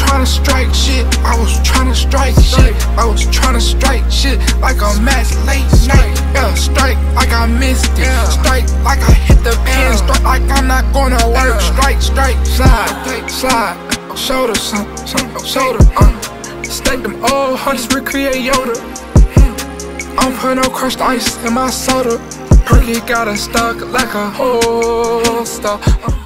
tryna strike shit. I was tryna strike shit. I was tryna strike shit like a match late night. Yeah, strike like I missed it. Strike like I hit the pin. Strike like I'm not gonna work. Strike, slide, slide. Shoulder, shoulder. Stack them old hunters, recreate Yoda. I don't put no crushed ice in my soda. Perky got a stock like a holster.